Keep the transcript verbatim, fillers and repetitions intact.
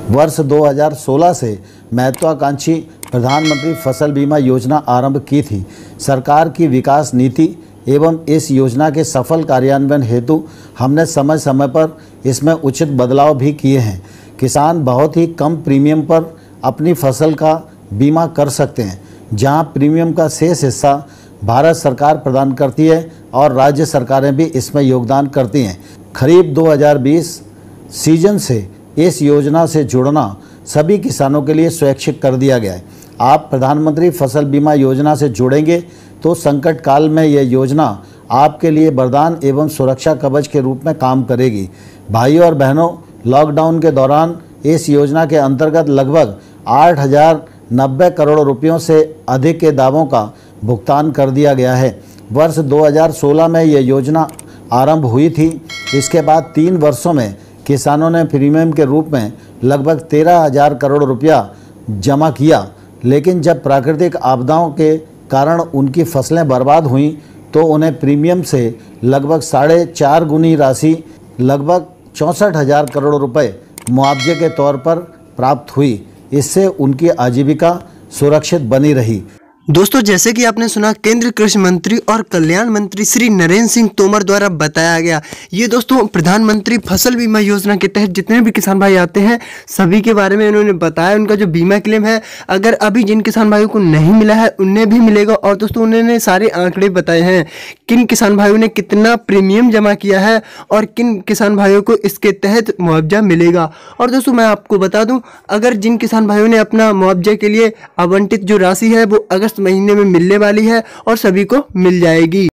वर्ष दो हज़ार सोलह से महत्वाकांक्षी प्रधानमंत्री फसल बीमा योजना आरंभ की थी। सरकार की विकास नीति एवं इस योजना के सफल कार्यान्वयन हेतु हमने समय समय पर इसमें उचित बदलाव भी किए हैं। किसान बहुत ही कम प्रीमियम पर अपनी फसल का बीमा कर सकते हैं, जहां प्रीमियम का शेष हिस्सा भारत सरकार प्रदान करती है और राज्य सरकारें भी इसमें योगदान करती हैं। खरीफ दो हज़ार बीस सीजन से इस योजना से जुड़ना सभी किसानों के लिए स्वैच्छिक कर दिया गया है। आप प्रधानमंत्री फसल बीमा योजना से जुड़ेंगे तो संकट काल में यह योजना आपके लिए वरदान एवं सुरक्षा कवच के रूप में काम करेगी। भाइयों और बहनों, लॉकडाउन के दौरान इस योजना के अंतर्गत लगभग आठ हज़ार नब्बे करोड़ रुपयों से अधिक के दावों का भुगतान कर दिया गया है। वर्ष दो हज़ार सोलह में यह योजना आरंभ हुई थी। इसके बाद तीन वर्षों में किसानों ने प्रीमियम के रूप में लगभग तेरह हज़ार करोड़ रुपया जमा किया, लेकिन जब प्राकृतिक आपदाओं के कारण उनकी फसलें बर्बाद हुईं तो उन्हें प्रीमियम से लगभग साढ़े चार गुनी राशि लगभग चौंसठ हज़ार करोड़ रुपए मुआवजे के तौर पर प्राप्त हुई। इससे उनकी आजीविका सुरक्षित बनी रही। दोस्तों, जैसे कि आपने सुना, केंद्रीय कृषि मंत्री और कल्याण मंत्री श्री नरेंद्र सिंह तोमर द्वारा बताया गया। ये दोस्तों प्रधानमंत्री फसल बीमा योजना के तहत जितने भी किसान भाई आते हैं सभी के बारे में उन्होंने बताया। उनका जो बीमा क्लेम है, अगर अभी जिन किसान भाइयों को नहीं मिला है उन्हें भी मिलेगा। और दोस्तों उन्होंने सारे आंकड़े बताए हैं, किन किसान भाइयों ने कितना प्रीमियम जमा किया है और किन किसान भाइयों को इसके तहत मुआवजा मिलेगा। और दोस्तों मैं आपको बता दूं, अगर जिन किसान भाइयों ने अपना मुआवजे के लिए आवंटित जो राशि है वो अगस्त महीने में मिलने वाली है और सभी को मिल जाएगी।